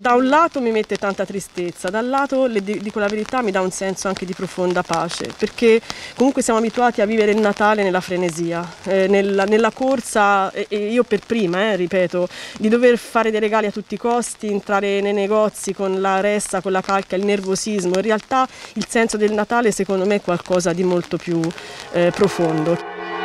Da un lato mi mette tanta tristezza, dal lato, dico la verità, mi dà un senso anche di profonda pace, perché comunque siamo abituati a vivere il Natale nella frenesia, nella corsa, e io per prima, ripeto, di dover fare dei regali a tutti i costi, entrare nei negozi con la ressa, con la calca, il nervosismo. In realtà il senso del Natale secondo me è qualcosa di molto più profondo.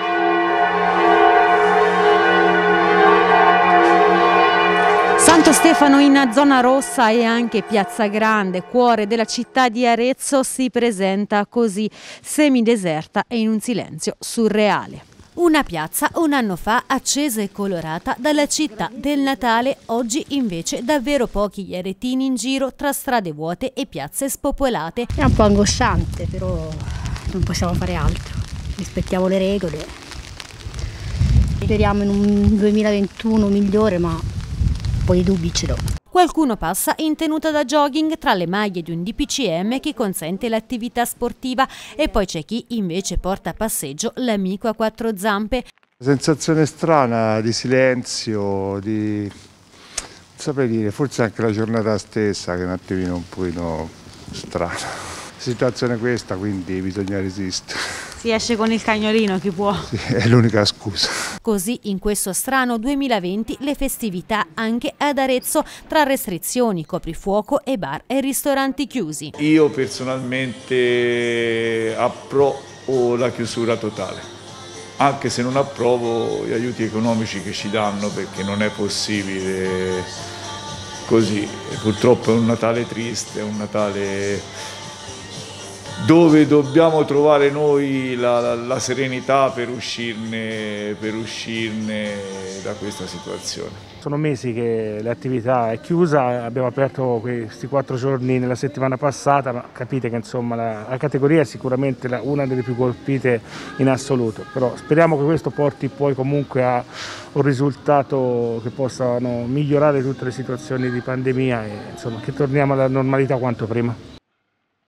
Santo Stefano in zona rossa e anche Piazza Grande, cuore della città di Arezzo, si presenta così, semideserta e in un silenzio surreale. Una piazza un anno fa accesa e colorata dalla città del Natale, oggi invece davvero pochi gli aretini in giro tra strade vuote e piazze spopolate. È un po' angosciante, però non possiamo fare altro, rispettiamo le regole. Speriamo in un 2021 migliore, ma un po' di dubbi ce l'ho. Qualcuno passa in tenuta da jogging tra le maglie di un DPCM che consente l'attività sportiva e poi c'è chi invece porta a passeggio l'amico a quattro zampe. Sensazione strana di silenzio, non saprei dire, forse anche la giornata stessa che è un attimino un pochino strana. Situazione questa, quindi bisogna resistere. Si esce con il cagnolino, chi può. Sì, è l'unica scusa. Così in questo strano 2020 le festività anche ad Arezzo tra restrizioni, coprifuoco e bar e ristoranti chiusi. Io personalmente approvo la chiusura totale, anche se non approvo gli aiuti economici che ci danno, perché non è possibile così. E purtroppo è un Natale triste, è un Natale dove dobbiamo trovare noi la serenità per uscirne da questa situazione. Sono mesi che l'attività è chiusa, abbiamo aperto questi 4 giorni nella settimana passata, ma capite che insomma la categoria è sicuramente una delle più colpite in assoluto, però speriamo che questo porti poi comunque a un risultato che possano migliorare tutte le situazioni di pandemia e insomma che torniamo alla normalità quanto prima.